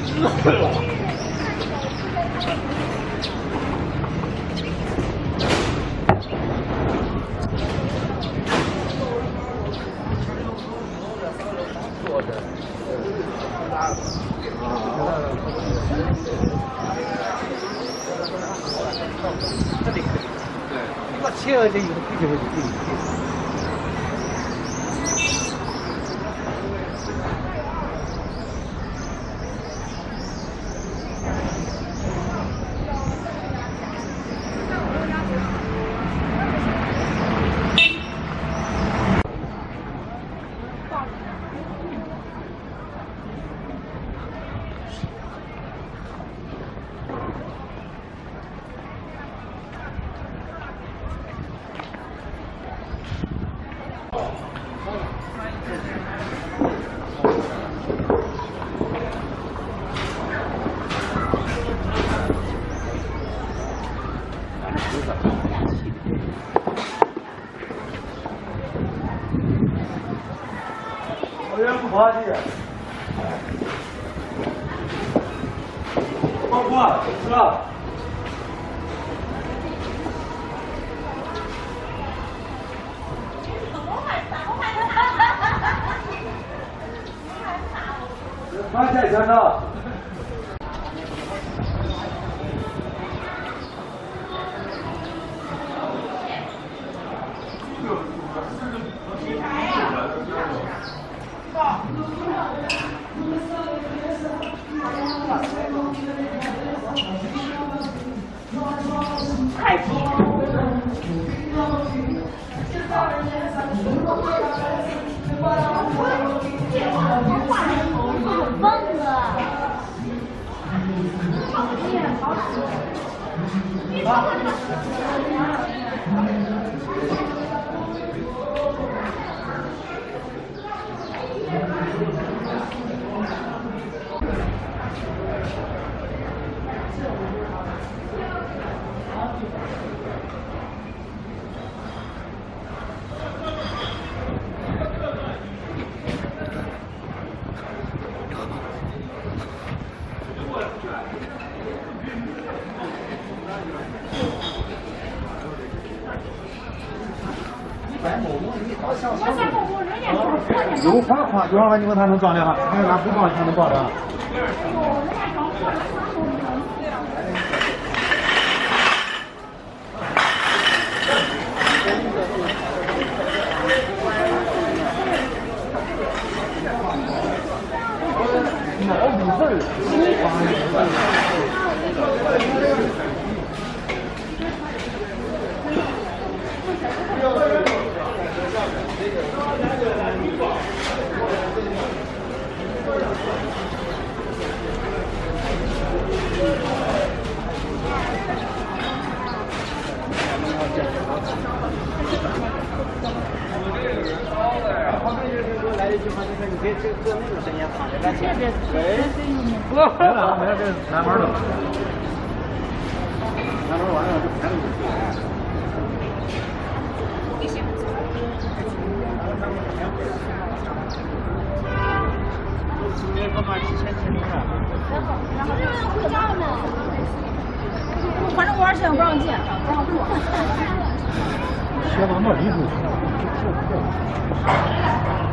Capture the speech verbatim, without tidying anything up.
这里可以，对，那切了这有的必须会自己切。 我也不滑稽，包括是吧？发现先生。 太急！这画画的头很棒啊！好厉害，好使！ 有款款，有款你们才能装的哈，你拿不装才能装的。毛笔字儿，来一句话就是你可以这做那种声音，躺着干起来。哎，没了，没了，这南门了。南门完了就排了就出来。今天他妈几千斤了。然后，然后就是要回家了吗？反正我二现在不让进，不让过。学到那离谱。